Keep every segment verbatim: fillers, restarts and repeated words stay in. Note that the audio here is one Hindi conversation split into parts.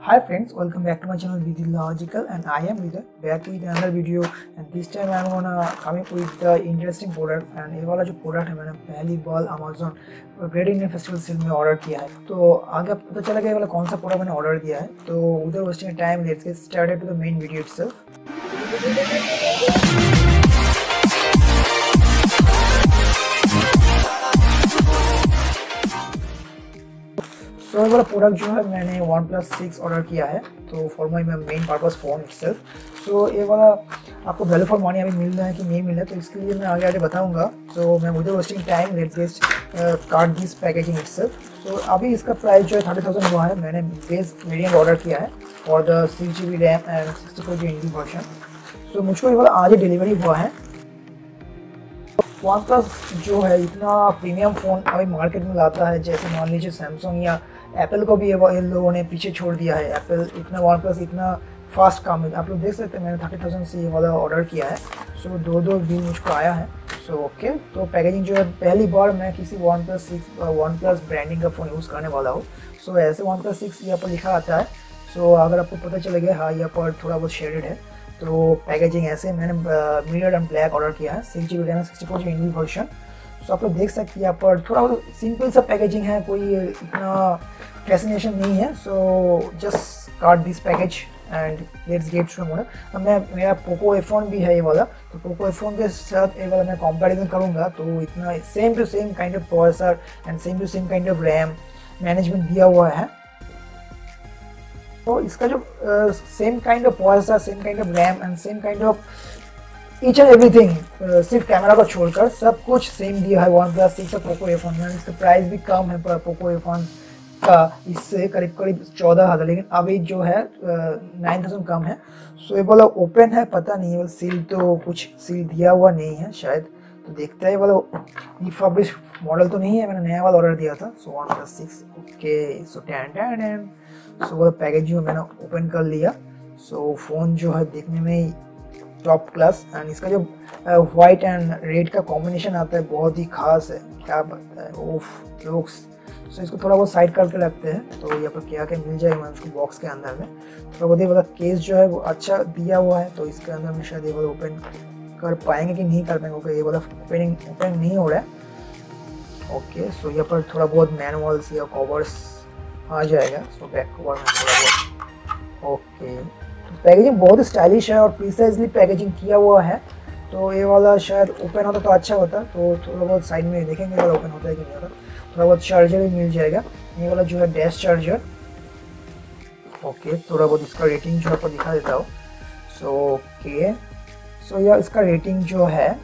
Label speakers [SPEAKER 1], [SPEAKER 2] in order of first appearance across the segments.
[SPEAKER 1] Hi friends, welcome back to my channel Vidhi Logical, and I am Vidhi back with another video. And this time I am gonna come up with the interesting product. and ये वाला जो product है मैंने पहली बार Amazon great Indian festival sale में ऑर्डर किया है। तो आगे पता चला कि ये वाला कौन सा प्रोडक्ट मैंने ऑर्डर दिया है। तो उधर wasting time, let's get started to the main video itself. तो so, वाला प्रोडक्ट जो है मैंने वन प्लस सिक्स ऑर्डर किया है, तो for my main purpose phone itself. So ये वाला आपको वैल्यू फॉर मनी अभी मिल रहा है कि नहीं मिल रहा है, तो इसके लिए मैं आगे आगे बताऊंगा। तो मैं without wasting time let's get card this packaging itself. तो अभी इसका प्राइस जो है थर्टी थाउजेंड हुआ है। मैंने बेस वेरिएंट ऑर्डर किया है for the six G B RAM and sixty four G B version. So मुझको ये वाला आज ही डिलीवरी हुआ है। वन प्लस जो है इतना प्रीमियम फ़ोन अभी मार्केट में लाता है, जैसे मान लीजिए सैमसंग या एप्पल को भी इन लोगों ने पीछे छोड़ दिया है। एप्पल इतना वन प्लस इतना फास्ट काम है, आप लोग देख सकते हैं। मैंने थर्टी थाउजेंड से ये वाला ऑर्डर किया है। सो so, दो दो दिन मुझको आया है। So so, okay okay. तो पैकेजिंग जो है पहली बार मैं किसी OnePlus six OnePlus branding का फ़ोन यूज़ करने वाला हूँ। सो so, ऐसे वन प्लस सिक्स यहाँ पर लिखा आता है। सो so, अगर आपको पता चले गया, हाँ यहाँ पर थोड़ा बहुत शेडेड है। तो पैकेजिंग ऐसे मैंने मिरर एंड ब्लैक ऑर्डर किया है, six G B RAM sixty four G B version. So आप लोग देख सकते हैं यहाँ पर थोड़ा सिंपल सा पैकेजिंग है, कोई इतना फैसिनेशन नहीं है। So just card this package and let's get to mode. अब मैं मेरा पोको एफ वन भी है ये वाला, तो पोको एफ वन के साथ ये वाला मैं कंपैरिजन करूँगा तो इतना same to same kind of processor and same to same kind of RAM management दिया हुआ है। तो इसका जो same kind of processor, same kind of RAM and same kind of each and everything, सिर्फ कैमरा को छोड़कर सब कुछ सेम दिया है वन प्लस सिक्स और पोको एफ वन में। इसका प्राइस भी कम है पर पोको एफ वन का इससे करीब करीब चौदह हज़ार, लेकिन अभी जो है नाइन थाउजेंड कम है। सो ये वाला ओपन है, पता नहीं है सील, तो कुछ सील दिया हुआ नहीं है शायद। तो देखते हैं वाला रिफर्बिश मॉडल तो नहीं है, मैंने नया वाला ऑर्डर दिया था। So OnePlus six okay. So ten ten ten so वो पैकेज जो मैंने ओपन कर लिया। सो so, फ़ोन जो है देखने में टॉप क्लास, एंड इसका जो वाइट एंड रेड का कॉम्बिनेशन आता है बहुत ही खास है, क्या पता है ओफ लुक्स। सो इसको थोड़ा बहुत साइड करके रखते हैं। तो यहाँ पर क्या क्या मिल जाएगा मैं उसको बॉक्स के अंदर में थोड़ा बहुत वाला केस जो है वो अच्छा दिया हुआ है। तो इसके अंदर में शायद ये वाला ओपन कर पाएंगे कि नहीं कर पाएंगे, क्योंकि ये वाला ओपनिंग ओपन नहीं हो रहा है। ओके सो यहाँ पर थोड़ा बहुत मैनुअल्स या कवर्स आ जाएगा। सो बैक कवर में थोड़ा बहुत ओके। तो पैकेजिंग बहुत स्टाइलिश है और प्रिसाइजली पैकेजिंग किया हुआ है। तो ये वाला शायद ओपन होता तो अच्छा होता। तो थोड़ा बहुत साइड में देखेंगे वाला ओपन होता है कि नहीं होता। थोड़ा बहुत चार्जर भी मिल जाएगा, ये वाला जो है डैश चार्जर। ओके थोड़ा बहुत इसका रेटिंग जो आपको दिखा देता हूँ। सो ओके सो यह इसका रेटिंग जो है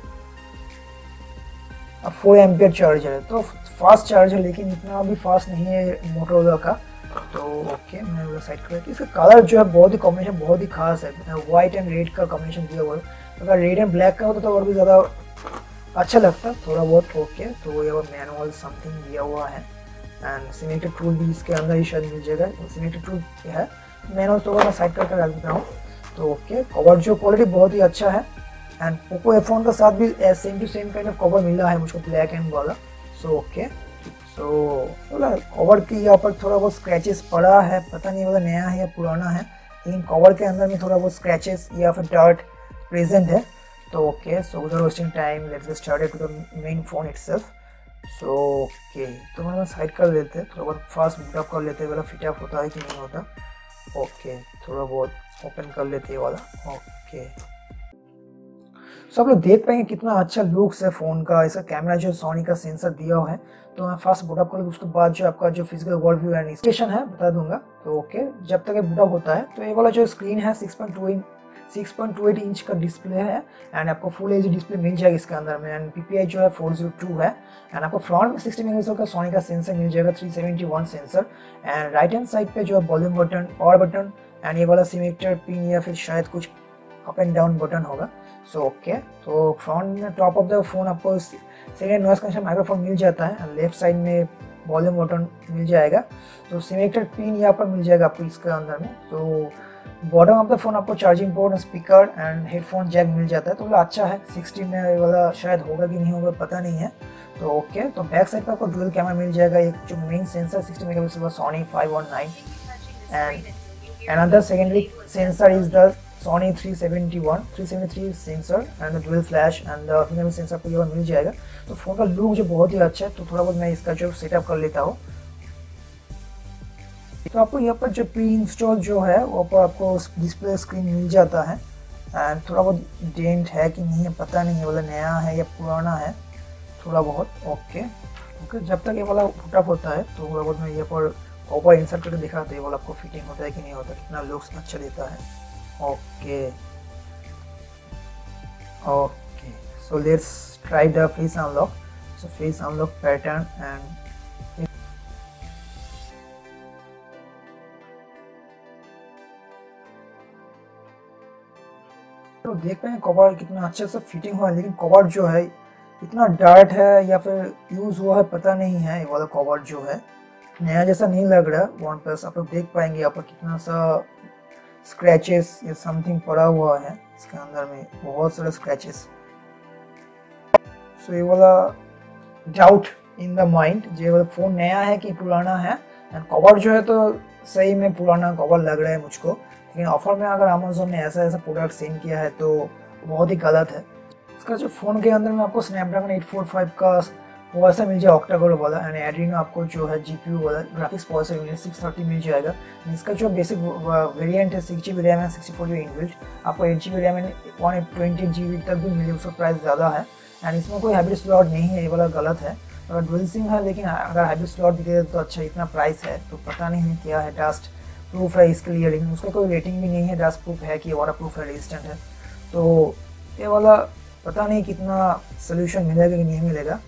[SPEAKER 1] फोर एम्पियर चार्जर है, तो फास्ट चार्जर, लेकिन इतना भी फास्ट नहीं है मोटोरोला का। तो ओके मैं वो साइड कर। इसका कलर जो है बहुत ही कॉम्बिनेशन बहुत ही खास है, वाइट एंड रेड का कॉम्बिनेशन दिया हुआ है। अगर रेड एंड ब्लैक का होता तो और भी ज़्यादा अच्छा लगता थोड़ा बहुत। ओके तो ये मैनुअल समथिंग दिया हुआ है एंड सिनेटर टूल भी इसके अंदर ही शायद मिल जाएगा। सिनेटर टूल है, मैनुअल थोड़ा मैं साइड करके रख देता हूँ। तो ओके कवर जो क्वालिटी बहुत ही अच्छा है, एंड पोको एफ वन का साथ भी same to same kind of cover मिल रहा है मुझको, ब्लैक एंड वाला। सो ओके सो कवर की यहाँ पर थोड़ा बहुत स्क्रैचेस पड़ा है, पता नहीं वाला नया है या पुराना है, लेकिन कवर के अंदर में थोड़ा बहुत स्क्रैचेस या फिर डर्ट प्रेजेंट है। तो okay so without wasting time let's get started to the main phone itself. So okay तो मैं साइड कर लेते हैं, थोड़ा बहुत फास्ट बूटअप कर लेते हैं, वाला फिटअप होता है कि नहीं होता। ओके थोड़ा बहुत ओपन कर लेते हैं वाला। ओके सो आप लोग देख पाएंगे कितना अच्छा लुक्स है फ़ोन का। इसका कैमरा जो सोनी का सेंसर दिया हुआ है। तो मैं फास्ट बूटअप करूँ, उसके बाद जो आपका जो physical world view and station है बता दूंगा। तो ओके जब तक ये बूटअप होता है, तो ये वाला जो स्क्रीन है six point two six point two eight inch का डिस्प्ले है, एंड आपको फुल एच डी डिस्प्ले मिल जाएगा इसके अंदर में। एंड पी पी आई जो है फोर जीरो टू है, एंड आपको फ्रंट में सिक्सटी मेगापिक्सल का सोनी का सेंसर मिल जाएगा, three seventy one sensor. And right hand side पे जो है volume button, power button and ये वाला सिमेक्टर पिन या फिर शायद कुछ अप एंड डाउन बटन होगा। सो ओके तो फ्रंट में टॉप ऑफ द फोन आपको सेकेंड नॉइस कैंसलेशन माइक्रोफोन मिल जाता है, एंड लेफ्ट साइड में वॉल्यूम बटन मिल जाएगा। तो सिमेक्टर पिन यहाँ पर मिल जाएगा आपको इसके अंदर में। तो बॉटम ऑफ द फोन आपको charging port, speaker and headphone jack मिल जाता है। तो वाला अच्छा है, सिक्सटी में वाला शायद होगा कि नहीं होगा पता नहीं है। तो ओके तो बैक साइड पर आपको डुअल कैमरा मिल जाएगा। एक जो मेन सेंसर सिक्सटी मेगापिक्सल का Sony five one nine and Another secondary sensor is the Sony three seventy one three seventy three sensor and the dual flash and the fingerprint sensor आपको ये मिल जाएगा। तो फ़ोन का लुक जो बहुत ही अच्छा है, तो थोड़ा बहुत मैं इसका जो सेटअप कर लेता हूँ। तो आपको यहाँ पर जो प्री इंस्टॉल जो है वो पर आपको डिस्प्ले स्क्रीन मिल जाता है एंड थोड़ा बहुत डेंट है कि नहीं है पता नहीं है, वाला नया है या पुराना है थोड़ा बहुत। ओके ओके जब तक ये वाला फुटअप होता है तो थोड़ा बहुत मैं यहाँ पर कवर इंसर्ट करके दिखाता है, ये वाला आपको फिटिंग होता है कि नहीं होता, कितना लुक्स अच्छा देता है। Okay okay so let's try the face unlock. So face unlock pattern and तो देख पाए कवर कितना अच्छे से फिटिंग हुआ है, लेकिन कवर जो है इतना डार्ट है या फिर यूज़ हुआ है पता नहीं है। ये वाला कवर जो है नया जैसा नहीं लग रहा वन प्लस। आप लोग देख पाएंगे यहाँ पर कितना सा स्क्रैचेस या समथिंग पड़ा हुआ है इसके अंदर में, बहुत सारे स्क्रैचेस। सो ये वाला डाउट इन द माइंड, ये वाला फ़ोन नया है कि पुराना है। एंड कवर जो है तो सही में पुराना कवर लग रहा है मुझको, लेकिन ऑफर में अगर अमेज़न ने ऐसा ऐसा प्रोडक्ट सेंड किया है तो बहुत ही गलत है। इसका जो फ़ोन के अंदर में आपको स्नैपड्रैगन एट फोर फाइव का वो ऐसा मिल जाए ऑक्टा-कोर वाला एंड एड्रीनो आपको जो है जीपीयू वाला graphics processor unit six thirty मिल जाएगा। इसका जो बेसिक वेरिएंट है सिक्स जी बी रैम है sixty four G B inbuilt, आपको एट जी बी रैम है वन ट्वेंटी जी बी तक भी मिले, उसका प्राइस ज़्यादा है एंड इसमें कोई हाइब्रिड स्लॉट नहीं है, ये वाला गलत है। अगर डुअल सिम है लेकिन अगर हाइब्रिड स्लॉट दिखे तो अच्छा, इतना प्राइस है तो पता नहीं है क्या है, डस्ट प्रूफ है इसके लिए, लेकिन उसका कोई रेटिंग भी नहीं है, डस्ट प्रूफ है कि वाटर प्रूफ है, रेजिस्टेंट है। तो ये वाला पता नहीं कितना सोल्यूशन मिलेगा कि नहीं मिलेगा।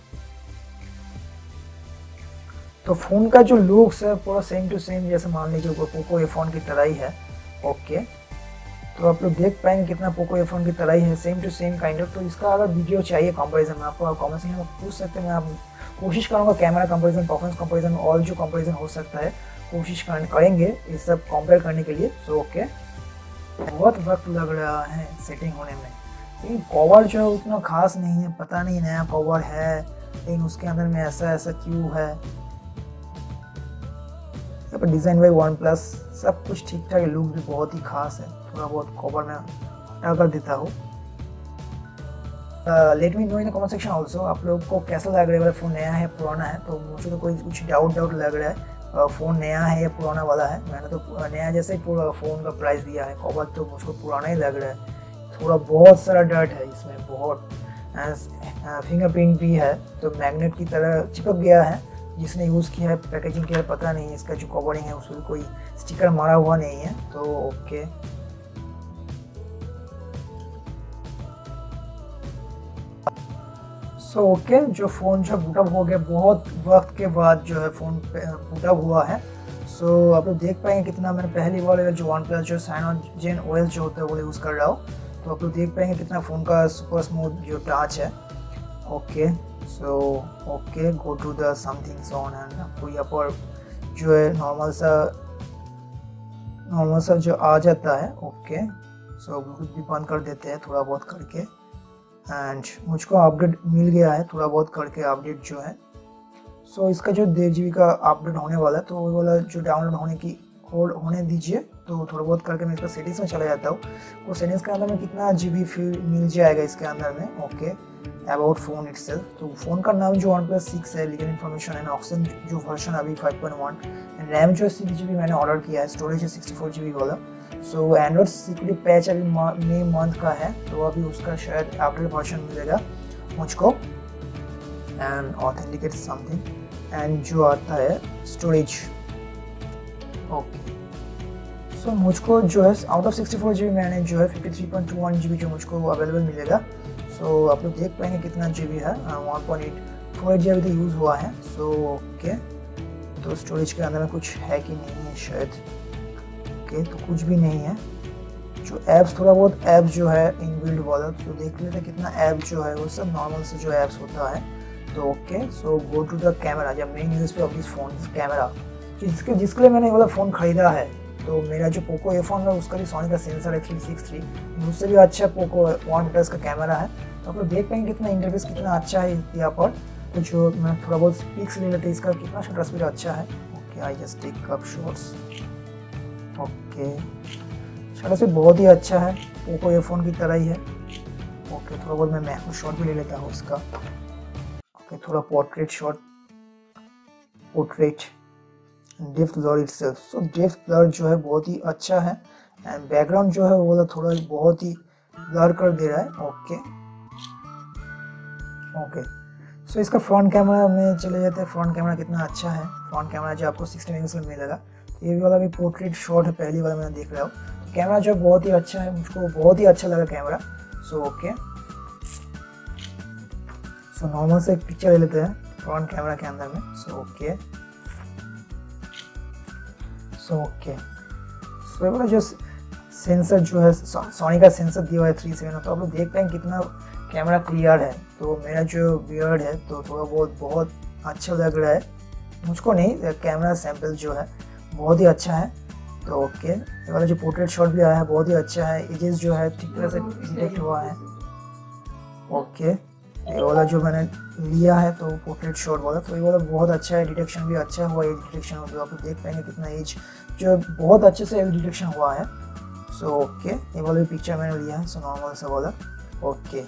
[SPEAKER 1] तो फ़ोन का जो लुक्स है पूरा सेम टू सेम, जैसे मान लीजिए पोको ए फ़ोन की तरह ही है। ओके तो आप लोग देख पाएंगे कितना पोको ए फ़ोन की तरह ही है, same to same kind of. तो इसका अगर वीडियो चाहिए कंपैरिजन में आपको कमेंट सेक्शन में पूछ सकते हैं, मैं आप कोशिश करूँगा camera comparison, performance comparison, all जो कंपैरिजन हो सकता है कोशिश करेंगे ये सब कंपेयर करने के लिए। सो ओके बहुत वक्त लग रहा है सेटिंग होने में, लेकिन कवर जो है उतना खास नहीं है, पता नहीं नया कवर है लेकिन उसके अंदर में ऐसा ऐसा क्यों है। यहाँ पर डिज़ाइन बाई वन प्लस सब कुछ ठीक ठाक है, लुक भी बहुत ही खास है। थोड़ा बहुत कवर में हटा कर देता हूँ। Let me know in the comment section also आप लोग को कैसा लग रहा है, वाला फ़ोन नया है पुराना है। तो मुझे तो कोई कुछ डाउट डाउट लग रहा है फ़ोन नया है या पुराना वाला है। मैंने तो नया जैसे ही पूरा फ़ोन का प्राइस दिया है, कवर तो मुझको पुराना ही लग रहा है। थोड़ा बहुत सारा डर्ट है इसमें, बहुत फिंगरप्रिंट भी है तो मैग्नेट की तरह चिपक गया है। जिसने यूज़ किया है पैकेजिंग किया है पता नहीं, इसका जो कवरिंग है उसमें कोई स्टिकर मारा हुआ नहीं है। तो ओके सो ओके okay, जो फ़ोन जो बूटअप हो गया बहुत वक्त के बाद जो है फ़ोन बूटअप हुआ है। सो so, आप लोग देख पाएंगे कितना मैंने पहली बार जो वन प्लस जो साइनोजेन ओएस जो होता है वो यूज़ कर रहा हूँ। तो आप लोग देख पाएंगे कितना फ़ोन का सुपर स्मूथ जो टच है। Okay so okay go to the somethings on and आपको यहाँ पर जो है नॉर्मल सा नॉर्मल सा जो आ जाता है। ओके सो ब्लूटूथ भी बंद कर देते हैं थोड़ा बहुत करके एंड मुझको अपडेट मिल गया है थोड़ा बहुत करके अपडेट जो है। सो so, इसका जो डेढ़ जी बी का अपडेट होने वाला है तो वो वाला जो डाउनलोड होने की होल्ड होने दीजिए। तो थोड़ा बहुत करके मैं इसका सेटिंग्स में चला जाता हूँ। वो सेटिंग्स के अंदर में कितना जी बी फिर मिल जाएगा इसके अंदर में। ओके अबाउट फ़ोन इटसेल्फ, तो फ़ोन का नाम जो वन प्लस सिक्स है, लीगल इन्फॉर्मेशन एंड ऑक्सीजन जो वर्जन अभी फाइव पॉइंट वन, रैम जो है सिक्स जी बी मैंने ऑर्डर किया है, स्टोरेज है सिक्सटी फोर जी बी वाला। सो एंड्रॉइड सिक्योरिटी पैच अभी मई मंथ का है तो अभी उसका शायद अपडेट वर्जन मिलेगा मुझको एंड ऑथेंटिकेट समथिंग एंड जो आता है स्टोरेज। ओके सो मुझको जो है out of sixty four G B मैंने जो है fifty three point two one G B जो मुझको अवेलेबल मिलेगा। सो so, आप लोग देख पाएंगे कितना जी बी है, one point eight four G B use हुआ है। सो so, ओके तो स्टोरेज के अंदर में कुछ है कि नहीं है शायद। ओके तो कुछ भी नहीं है। जो ऐप्स थोड़ा बहुत ऐप्स जो है इनबिल्ड वाला तो देख लेते हैं कितना ऐप जो है वो सब नॉर्मल से जो ऐप्स होता है। तो okay so go to the camera, जब मेन यूज़ पे ऑफ दिस फोन कैमरा जिसके जिसके लिए मैंने ये वाला फ़ोन ख़रीदा है। तो मेरा जो पोको ए फ़ोन है उसका भी सोनी का सेंसर है थ्री सिक्स थ्री, उससे भी अच्छा पोको वन प्लस का कैमरा है। तो आप लोग देख पाएंगे कितना इंटरफेस कितना अच्छा है यहाँ पर। तो जो मैं थोड़ा बहुत पिक्स ले लेते हैं, इसका कितना शटर स्पीड अच्छा है। Okay I just take up shots. Okay, शायद से बहुत ही अच्छा है, पोको एयरफोन की तरह ही है। ओके, थोड़ा बहुत मैं मैक्रो शॉट भी ले लेता हूँ उसका। ओके, थोड़ा portrait shot, portrait depth blur itself. So depth blur जो है बहुत ही अच्छा है एंड बैकग्राउंड जो है वो थोड़ा बहुत ही ब्लर कर दे रहा है। ओके ओके, सो इसका फ्रंट कैमरा में चले जाते हैं। फ्रंट कैमरा कितना अच्छा है, फ्रंट कैमरा जो आपको सिक्सटी मेगापिक्सल में मिलेगा। ये वाला भी पोर्ट्रेट शॉट है, पहली वाला मैंने देख रहा हूँ। तो कैमरा जो है बहुत ही अच्छा है, मुझको बहुत ही अच्छा लगा camera. So okay, so normal से एक पिक्चर ले लेते हैं फ्रंट कैमरा के अंदर में। सो ओके सो ओके, सो ये वाला जो सेंसर जो है सोनी का सेंसर दिया हुआ है थ्री सेवन, तो आप लोग देख पाएंगे कितना कैमरा क्लियर है। तो मेरा जो बियर्ड है तो थोड़ा बहुत बहुत अच्छा लग रहा है मुझको, नहीं कैमरा सैंपल जो है बहुत ही अच्छा है। तो ओके, ये वाला जो पोर्ट्रेट शॉट भी आया है बहुत ही अच्छा है, एजेस जो है ठीक तरह से डिटेक्ट हुआ है। ओके, ये वाला जो मैंने लिया है तो पोर्ट्रेट शॉट वाला, तो ये वाला बहुत अच्छा है, डिटेक्शन भी अच्छा हुआ, एज डिटेक्शन जो आप देख पाएंगे कितना एज जो बहुत अच्छे से एज डिटेक्शन हुआ है। सो so, ओके okay, ये वाला भी पिक्चर मैंने लिया है, सो नॉर्मल सा वाला। ओके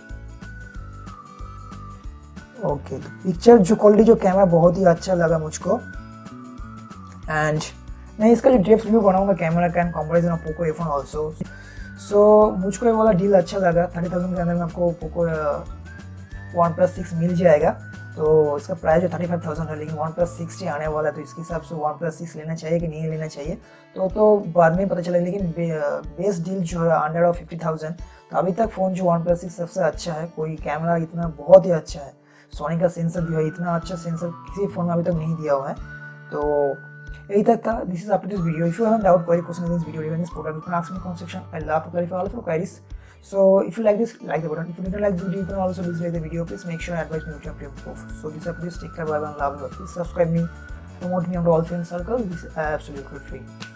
[SPEAKER 1] ओके, तो पिक्चर जो क्वालिटी जो कैमरा बहुत ही अच्छा लगा मुझको। एंड मैं इसका जो डेप्थ व्यू बनाऊंगा कैमरा का and comparison of Poco F one also. So मुझको ये वाला डील अच्छा लगा, थर्टी थाउजेंड के अंदर में आपको पोको वन प्लस सिक्स मिल जाएगा। तो इसका प्राइस जो थर्टी फाइव थाउजेंड है, लेकिन वन प्लस सिक्स ही आने वाला है, तो इसके हिसाब से वन प्लस सिक्स लेना चाहिए कि नहीं लेना चाहिए तो तो बाद में पता चलेगा। लेकिन बे, बेस डील जो है अंडर ऑफ फिफ्टी थाउजेंड, तो अभी तक फ़ोन जो वन प्लस सिक्स सबसे अच्छा है। कोई कैमरा इतना बहुत ही अच्छा है, सोनी का सेंसर दिया है, इतना अच्छा सेंसर किसी फ़ोन में अभी तक नहीं दिया हुआ है। तो यही तक था। This is up to this video. If you have doubt query question in this video regarding this product, you can ask me in the comment section. I'll love to clarify all of your queries. So if you like this, like the button. If you didn't like the video, you can also dislike the video. Please make sure and advise me to improve. So this is up to this. Take care, bye bye, and love you. Please subscribe me, promote me on all friend circle. This is absolutely free.